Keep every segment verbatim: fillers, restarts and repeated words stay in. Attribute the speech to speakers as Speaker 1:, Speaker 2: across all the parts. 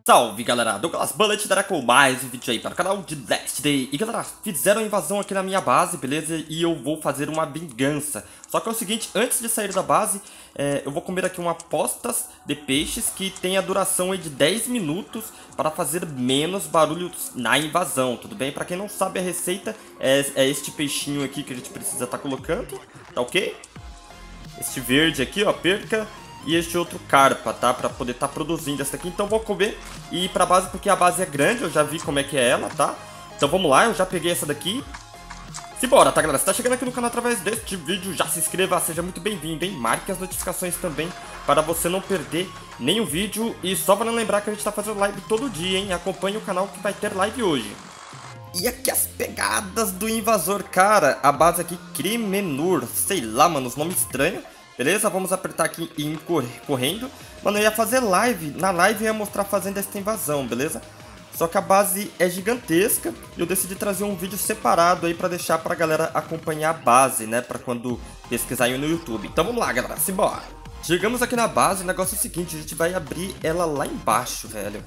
Speaker 1: Salve galera, Douglas Bullet dará com mais um vídeo aí para o canal de Last Day. E galera, fizeram a invasão aqui na minha base, beleza? E eu vou fazer uma vingança. Só que é o seguinte, antes de sair da base, é, eu vou comer aqui uma postas de peixes que tem a duração aí de dez minutos para fazer menos barulho na invasão, tudo bem? Para quem não sabe a receita, é, é este peixinho aqui que a gente precisa estar colocando, tá ok? Este verde aqui, ó, perca. E este outro carpa, tá? Pra poder estar tá produzindo essa aqui. Então eu vou comer e ir pra base, porque a base é grande. Eu já vi como é que é ela, tá? Então vamos lá, eu já peguei essa daqui. Simbora, tá galera? Se tá chegando aqui no canal através deste vídeo, já se inscreva, seja muito bem-vindo, hein? Marque as notificações também, para você não perder nenhum vídeo. E só para lembrar que a gente tá fazendo live todo dia, hein? Acompanhe o canal que vai ter live hoje. E aqui as pegadas do invasor, cara. A base aqui, Crimenur. Sei lá, mano, os nomes estranhos. Beleza? Vamos apertar aqui e ir correndo. Mano, eu ia fazer live. Na live eu ia mostrar fazendo essa invasão, beleza? Só que a base é gigantesca. E eu decidi trazer um vídeo separado aí pra deixar pra galera acompanhar a base, né? Pra quando pesquisarem no YouTube. Então vamos lá, galera. Simbora. Chegamos aqui na base. O negócio é o seguinte. A gente vai abrir ela lá embaixo, velho.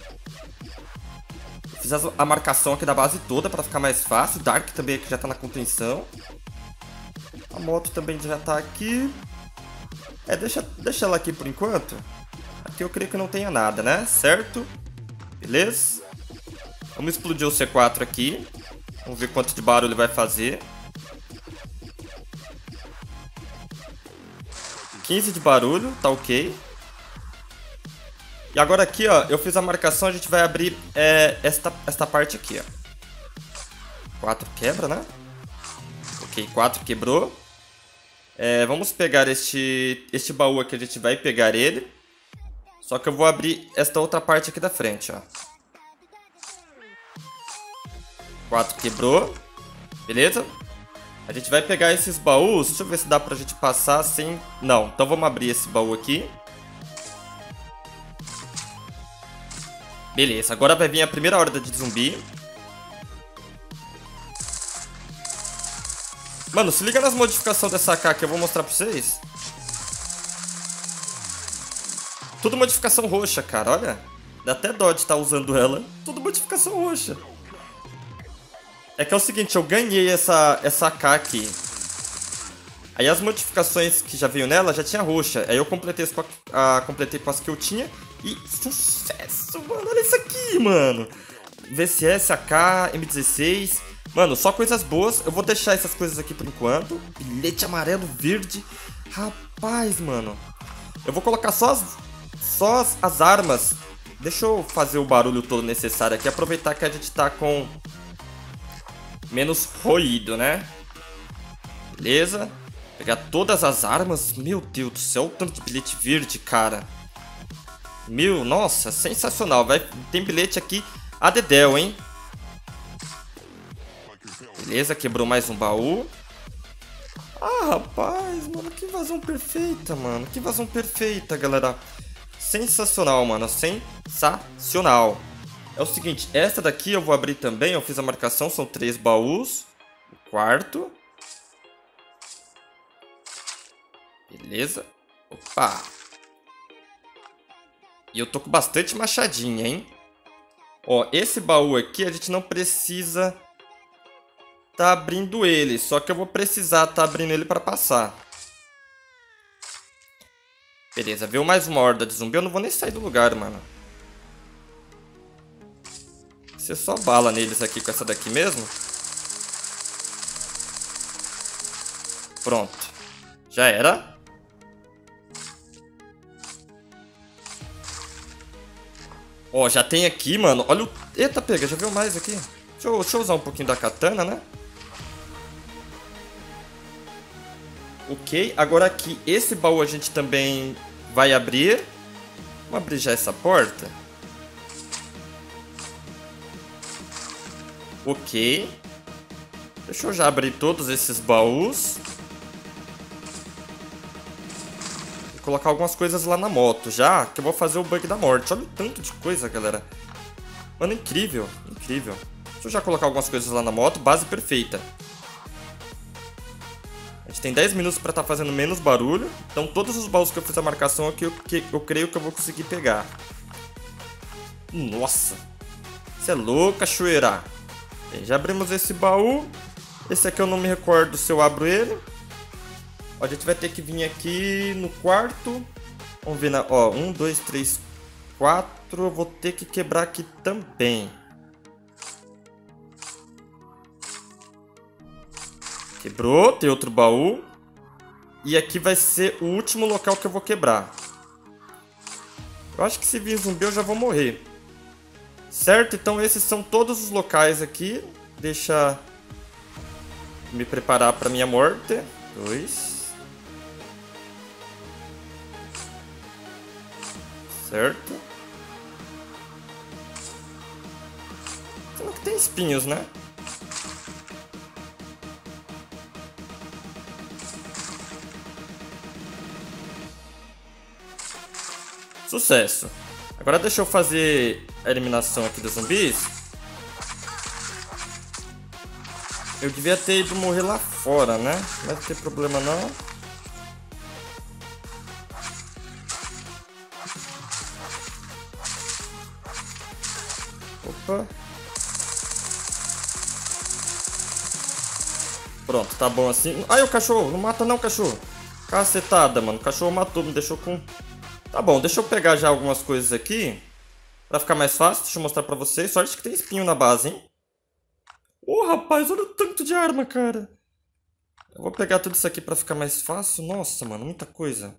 Speaker 1: Fiz a marcação aqui da base toda pra ficar mais fácil. Dark também aqui já tá na contenção. A moto também já tá aqui. É, deixa, deixa ela aqui por enquanto. Aqui eu creio que não tenha nada, né? Certo? Beleza? Vamos explodir o C quatro aqui. Vamos ver quanto de barulho ele vai fazer. quinze de barulho, tá ok. E agora aqui, ó, eu fiz a marcação, a gente vai abrir é, esta, esta parte aqui, ó. quatro quebra, né? Ok, quatro quebrou. É, vamos pegar este, este baú aqui, a gente vai pegar ele. Só que eu vou abrir esta outra parte aqui da frente, ó. quatro quebrou. Beleza? A gente vai pegar esses baús. Deixa eu ver se dá pra gente passar sem... Não, então vamos abrir esse baú aqui. Beleza, agora vai vir a primeira horda de zumbi. Mano, se liga nas modificações dessa A K que eu vou mostrar pra vocês. Tudo modificação roxa, cara, olha. Dá até dó de estar usando ela. Tudo modificação roxa. É que é o seguinte, eu ganhei essa, essa A K aqui. Aí as modificações que já veio nela já tinha roxa. Aí eu completei com, a, a, completei com as que eu tinha. E sucesso, mano. Olha isso aqui, mano. V C S, A K, M dezesseis... Mano, só coisas boas. Eu vou deixar essas coisas aqui por enquanto. Bilhete amarelo, verde. Rapaz, mano. Eu vou colocar só as, só as, as armas. Deixa eu fazer o barulho todo necessário aqui. Aproveitar que a gente tá com menos ruído, né? Beleza. Pegar todas as armas. Meu Deus do céu. O tanto de bilhete verde, cara. Meu, nossa, sensacional. Vai, tem bilhete aqui a dedéu, hein? Beleza, quebrou mais um baú. Ah, rapaz, mano, que invasão perfeita, mano. Que invasão perfeita, galera. Sensacional, mano, sensacional. É o seguinte, essa daqui eu vou abrir também. Eu fiz a marcação, são três baús. O quarto. Beleza. Opa. E eu tô com bastante machadinha, hein. Ó, esse baú aqui a gente não precisa... tá abrindo ele, só que eu vou precisar tá abrindo ele para passar. Beleza, veio mais uma horda de zumbi, eu não vou nem sair do lugar, mano. Você só bala neles aqui com essa daqui mesmo. Pronto. Já era. Ó, já tem aqui, mano, olha o... Eita, pega, já veio mais aqui. Deixa eu, deixa eu usar um pouquinho da katana, né? Ok, agora aqui, esse baú a gente também vai abrir. Vamos abrir já essa porta. Ok. Deixa eu já abrir todos esses baús. Vou colocar algumas coisas lá na moto já, que eu vou fazer o bug da morte. Olha o tanto de coisa, galera. Mano, incrível, incrível. Deixa eu já colocar algumas coisas lá na moto, base perfeita. A gente tem dez minutos pra estar tá fazendo menos barulho. Então todos os baús que eu fiz a marcação aqui, eu, que, eu creio que eu vou conseguir pegar. Nossa. Você é louco, cachoeira. Bem, já abrimos esse baú. Esse aqui eu não me recordo se eu abro ele. Ó, a gente vai ter que vir aqui no quarto. Vamos ver na... Ó, um, dois, três, quatro. Eu vou ter que quebrar aqui também. Quebrou, tem outro baú. E aqui vai ser o último local que eu vou quebrar. Eu acho que se vir zumbi eu já vou morrer. Certo? Então esses são todos os locais aqui. Deixa me preparar para minha morte. Dois. Certo. Sendo que tem espinhos, né? Sucesso. Agora deixa eu fazer a eliminação aqui dos zumbis. Eu devia ter ido morrer lá fora, né? Não vai ter problema não. Opa. Pronto, tá bom assim. Ai, o cachorro! Não mata não, cachorro! Cacetada, mano. O cachorro matou, me deixou com... Tá bom, deixa eu pegar já algumas coisas aqui. Pra ficar mais fácil, deixa eu mostrar pra vocês. Sorte que tem espinho na base, hein? Ô, oh, rapaz, olha o tanto de arma, cara. Eu vou pegar tudo isso aqui pra ficar mais fácil. Nossa, mano, muita coisa.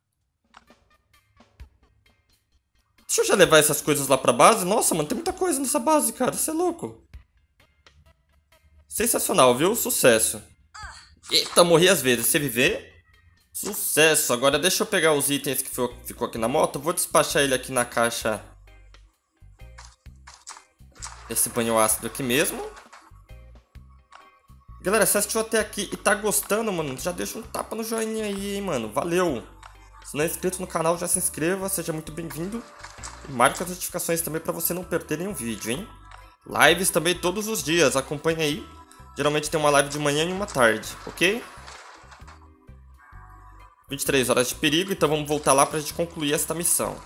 Speaker 1: Deixa eu já levar essas coisas lá pra base. Nossa, mano, tem muita coisa nessa base, cara. Você é louco. Sensacional, viu? Sucesso. Eita, morri às vezes. Você viver? Sucesso. Agora deixa eu pegar os itens que ficou aqui na moto. Vou despachar ele aqui na caixa. Esse banho ácido aqui mesmo. Galera, se assistiu até aqui e tá gostando, mano, já deixa um tapa no joinha aí, hein, mano. Valeu. Se não é inscrito no canal, já se inscreva. Seja muito bem-vindo. E marque as notificações também pra você não perder nenhum vídeo, hein. Lives também todos os dias. Acompanhe aí. Geralmente tem uma live de manhã e uma tarde, ok? vinte e três horas de perigo, então vamos voltar lá pra gente concluir esta missão.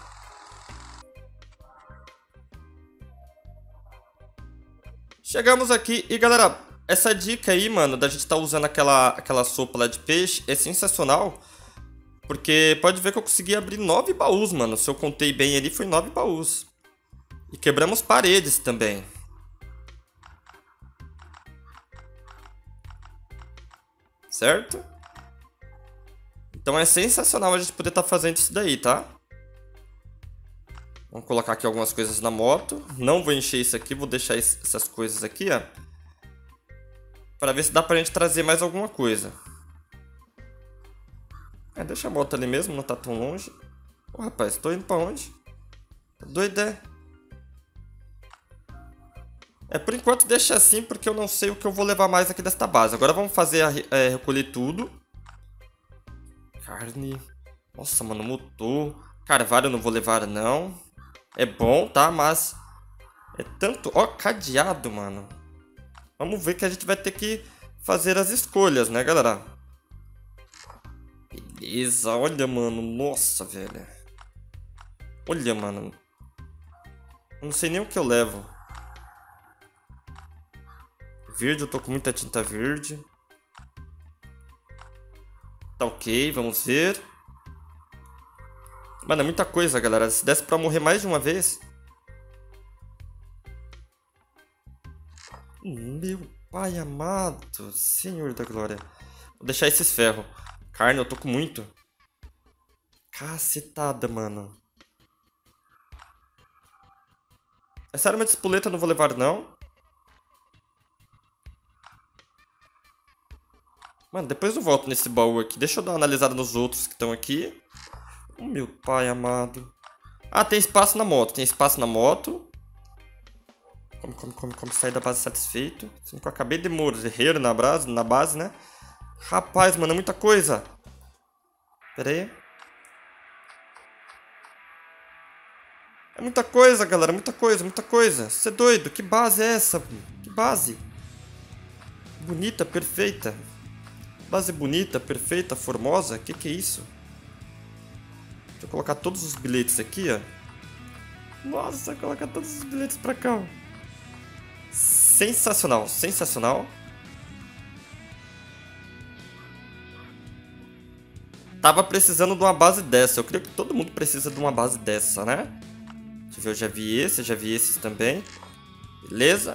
Speaker 1: Chegamos aqui e galera, essa dica aí, mano, da gente tá usando aquela, aquela sopa lá de peixe é sensacional. Porque pode ver que eu consegui abrir nove baús, mano. Se eu contei bem ali, foi nove baús. E quebramos paredes também. Certo? Então é sensacional a gente poder estar fazendo isso daí, tá? Vamos colocar aqui algumas coisas na moto. Não vou encher isso aqui, vou deixar essas coisas aqui, ó. Para ver se dá pra gente trazer mais alguma coisa. É, deixa a moto ali mesmo, não tá tão longe. Ô, rapaz, tô indo pra onde? Doido, é? É, por enquanto deixa assim, porque eu não sei o que eu vou levar mais aqui desta base. Agora vamos fazer, a, é, recolher tudo. Carne. Nossa, mano, motor. Carvalho eu não vou levar, não. É bom, tá? Mas é tanto... Ó, cadeado, mano. Vamos ver que a gente vai ter que fazer as escolhas, né, galera? Beleza, olha, mano. Nossa, velho. Olha, mano. Eu não sei nem o que eu levo. Verde, eu tô com muita tinta verde. Tá ok, vamos ver. Mano, é muita coisa, galera. Se desse pra morrer mais de uma vez... Meu pai amado. Senhor da glória. Vou deixar esses ferros. Carne, eu tô com muito. Cacetada, mano. Essa arma de espoleta eu não vou levar, não. Mano, depois eu volto nesse baú aqui. Deixa eu dar uma analisada nos outros que estão aqui. Oh, meu pai amado. Ah, tem espaço na moto. Tem espaço na moto. Come, come, come, come. Sair da base satisfeito. Assim que eu acabei de morrer na base, na base, né? Rapaz, mano, é muita coisa. Pera aí. É muita coisa, galera. Muita coisa, muita coisa. Você é doido? Que base é essa? Que base? Bonita, perfeita. Base bonita, perfeita, formosa. Que que é isso? Deixa eu colocar todos os bilhetes aqui, ó. Nossa, coloca todos os bilhetes pra cá, ó. Sensacional, sensacional. Tava precisando de uma base dessa. Eu creio que todo mundo precisa de uma base dessa, né? Deixa eu ver, eu já vi esse, eu já vi esses também. Beleza.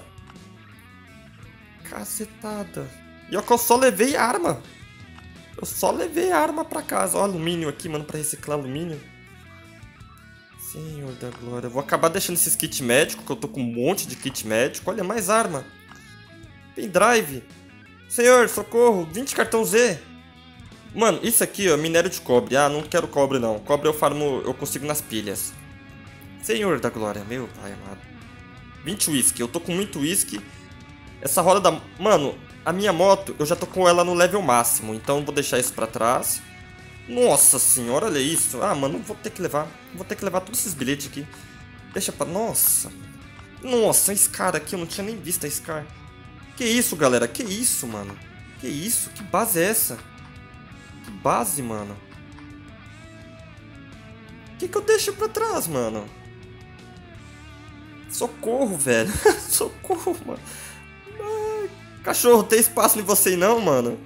Speaker 1: Cacetada. E ó que eu só levei arma. Eu só levei arma pra casa. Ó, alumínio aqui, mano, pra reciclar alumínio. Senhor da glória. Eu vou acabar deixando esses kits médicos, que eu tô com um monte de kit médico. Olha, mais arma. Pendrive. Senhor, socorro. vinte cartão Z. Mano, isso aqui, ó, minério de cobre. Ah, não quero cobre, não. Cobre eu farmo, eu consigo nas pilhas. Senhor da glória, meu pai amado. vinte whisky. Eu tô com muito whisky. Essa roda da... Mano, a minha moto, eu já tô com ela no level máximo. Então eu vou deixar isso pra trás. Nossa senhora, olha isso. Ah, mano, vou ter que levar. Vou ter que levar todos esses bilhetes aqui. Deixa pra... Nossa. Nossa, a Scar aqui. Eu não tinha nem visto a Scar. Que isso, galera? Que isso, mano? Que isso? Que base é essa? Que base, mano? O que que eu deixo pra trás, mano? Socorro, velho. Socorro, mano. Ai, cachorro, tem espaço em você não, mano?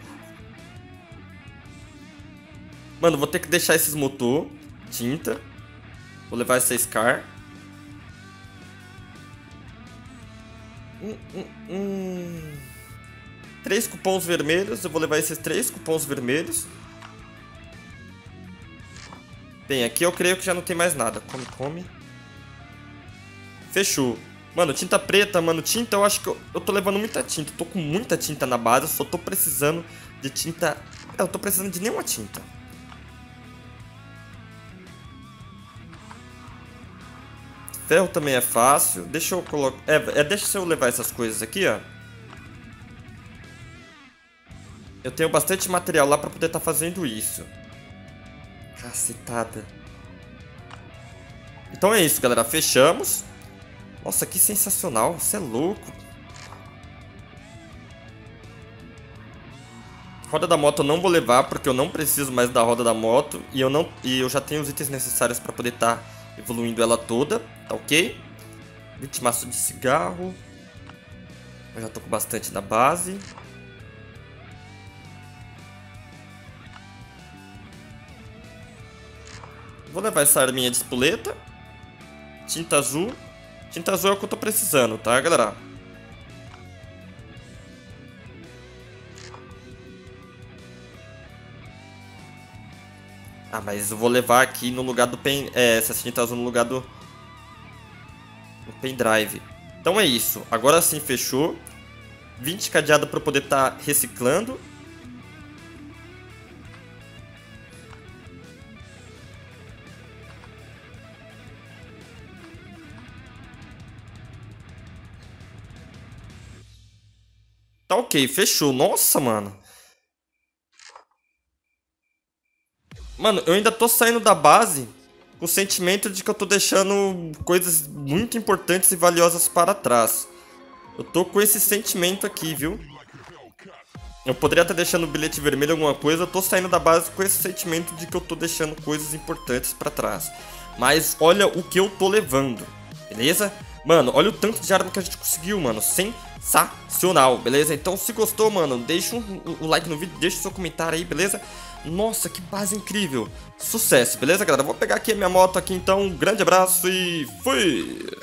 Speaker 1: Mano, vou ter que deixar esses motor. Tinta. Vou levar essa Scar. Hum, hum, hum. Três cupons vermelhos. Eu vou levar esses três cupons vermelhos. Bem, aqui eu creio que já não tem mais nada. Come, come. Fechou. Mano, tinta preta, mano. Tinta, eu acho que eu, eu tô levando muita tinta. Eu tô com muita tinta na base. Eu só tô precisando de tinta... Eu tô precisando de nenhuma tinta. Ferro também é fácil. Deixa eu colocar... É, é, deixa eu levar essas coisas aqui, ó. Eu tenho bastante material lá pra poder estar fazendo isso. Cacetada. Então é isso, galera. Fechamos. Nossa, que sensacional. Você é louco. Roda da moto eu não vou levar, porque eu não preciso mais da roda da moto. E eu, não, e eu já tenho os itens necessários pra poder estar evoluindo ela toda. Tá ok? vinte maços de cigarro. Eu já tô com bastante na base. Vou levar essa arminha de espoleta. Tinta azul. Tinta azul é o que eu tô precisando, tá, galera? Ah, mas eu vou levar aqui no lugar do pen... É, essa tinta azul no lugar do... do pendrive. Então é isso. Agora sim, fechou. vinte cadeado para poder estar tá reciclando. Tá ok, fechou. Nossa, mano. Mano, eu ainda tô saindo da base com o sentimento de que eu tô deixando coisas muito importantes e valiosas para trás. Eu tô com esse sentimento aqui, viu? Eu poderia estar deixando o bilhete vermelho alguma coisa, eu tô saindo da base com esse sentimento de que eu tô deixando coisas importantes para trás. Mas olha o que eu tô levando, beleza? Mano, olha o tanto de arma que a gente conseguiu, mano. Sensacional, beleza? Então se gostou, mano, deixa um, um like no vídeo, deixa o seu comentário aí, beleza? Nossa, que base incrível. Sucesso, beleza, galera? Vou pegar aqui a minha moto aqui, então. Um grande abraço e fui!